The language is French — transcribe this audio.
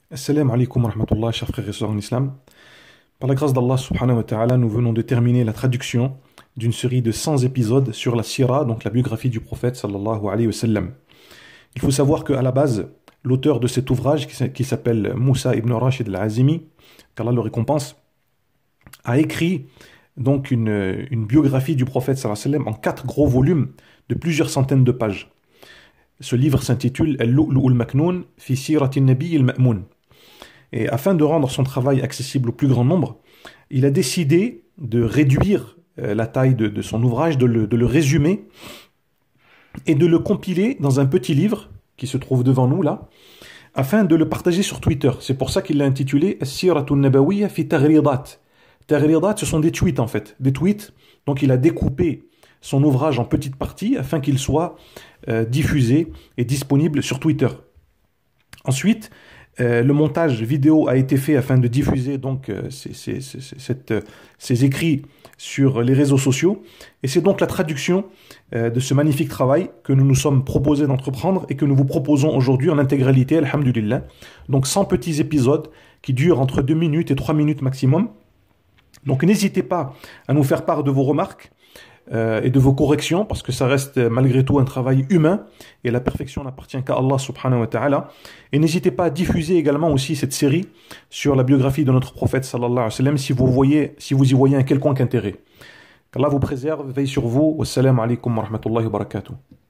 Assalamu alaikum wa rahmatullah, chers frères et sœurs en islam. Par la grâce d'Allah subhanahu wa ta'ala, nous venons de terminer la traduction d'une série de 100 épisodes sur la sira, donc la biographie du prophète sallallahu alayhi wa sallam. Il faut savoir qu'à la base, l'auteur de cet ouvrage, qui s'appelle Moussa ibn Rashid al-Azimi, qu'Allah le récompense, a écrit donc une biographie du prophète sallallahu alayhi wa sallam en 4 gros volumes de plusieurs centaines de pages. Ce livre s'intitule Al-Lu'lu' al-Maknoun fi Sirati al-Nabi al-Ma'moun. Et afin de rendre son travail accessible au plus grand nombre, il a décidé de réduire la taille de son ouvrage, de le résumer et de le compiler dans un petit livre qui se trouve devant nous là, afin de le partager sur Twitter. C'est pour ça qu'il l'a intitulé As-Siratu an-Nabawiyya fi Taghridat. Taghridat, ce sont des tweets en fait, des tweets. Donc il a découpé son ouvrage en petites parties afin qu'il soit diffusé et disponible sur Twitter. Ensuite, le montage vidéo a été fait afin de diffuser donc ces écrits sur les réseaux sociaux. Et c'est donc la traduction de ce magnifique travail que nous nous sommes proposés d'entreprendre et que nous vous proposons aujourd'hui en intégralité, alhamdulillah. Donc 100 petits épisodes qui durent entre 2 minutes et 3 minutes maximum. Donc n'hésitez pas à nous faire part de vos remarques et de vos corrections, parce que ça reste malgré tout un travail humain et la perfection n'appartient qu'à Allah subhanahu wa ta'ala. Et n'hésitez pas à diffuser également aussi cette série sur la biographie de notre prophète sallallahu alayhi wa sallam si vous y voyez un quelconque intérêt. Qu'Allah vous préserve, veille sur vous. Wassalamu alaikum wa rahmatullahi wa barakatuh.